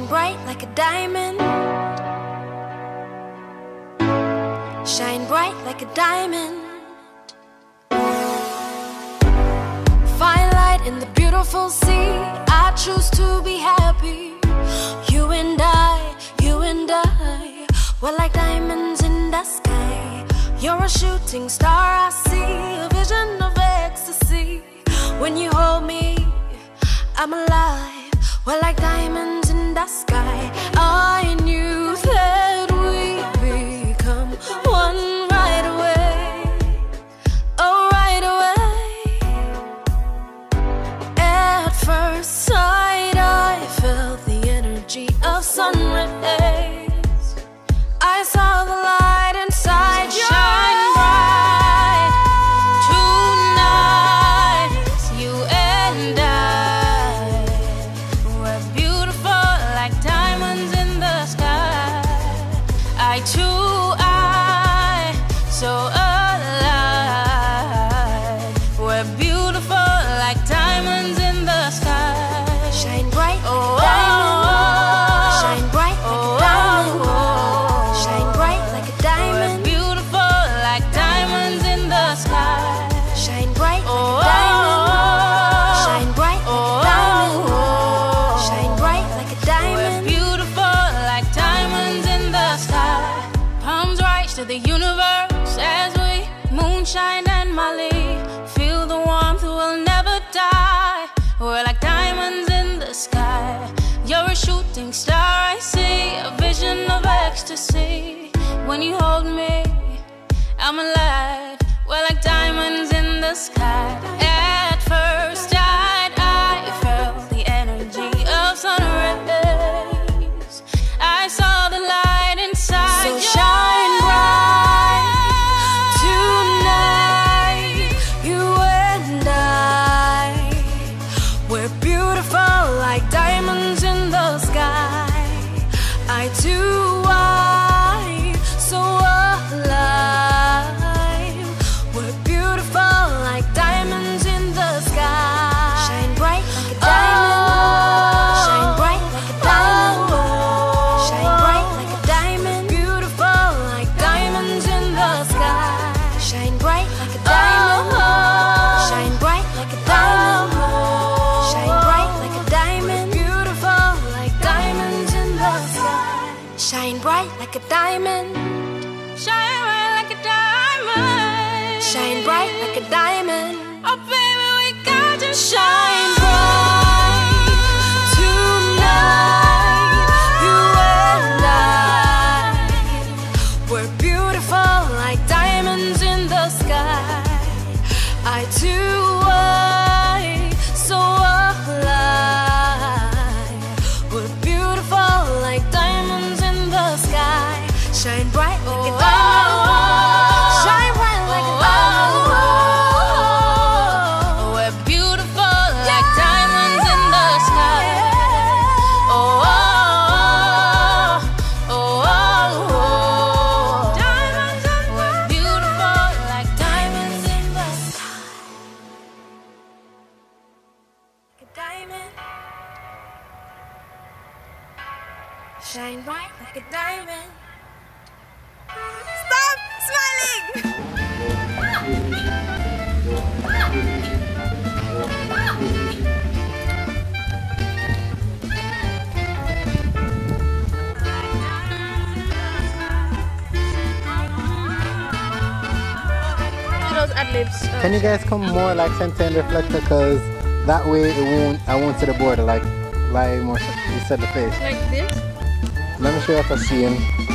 Shine bright like a diamond. Shine bright like a diamond. Fine light in the beautiful sea. I choose to be happy. You and I, we're like diamonds in the sky. You're a shooting star, I see a vision of ecstasy. When you hold me, I'm alive. We're like diamonds in the sky. I knew that we'd become one right away. Oh, right away. At first sight, I felt the energy of sun rays. I saw the light inside your eyes. The universe as we moonshine and Molly, feel the warmth, we'll never die. We're like diamonds in the sky. You're a shooting star, I see a vision of ecstasy. When you hold me, I'm alive. We're like diamonds in the sky. At first sight, I felt the energy of sun rays. I saw the light inside. So shine bright tonight. You and I, we're beautiful like diamonds in the sky. I too, so alive. We're beautiful like diamonds in the sky. Shine bright like a diamond. Shine bright like a diamond. Shine bright like a diamond. Beautiful like diamonds in the sky. Shine bright like a diamond. Shine bright like a diamond. Shine bright like a diamond. Beautiful like diamonds in the sky. Shine bright like a diamond. Shine bright like a diamond. Shine bright like a diamond. Oh baby, we got to shine bright tonight. You and I, we're beautiful like diamonds in the sky. I too, so alive. We're beautiful like diamonds in the sky. Shine bright like a diamond. Shine bright like a diamond. We're beautiful like diamonds in the sky. Diamonds in the sky. We're beautiful like diamonds in the sky. Like a diamond. Shine bright like a diamond. Stop smiling! Those ad-libs. Can you guys come more like center and reflector, because that way I won't see the border, like more you said the face. Like this? Let me show you if I see him.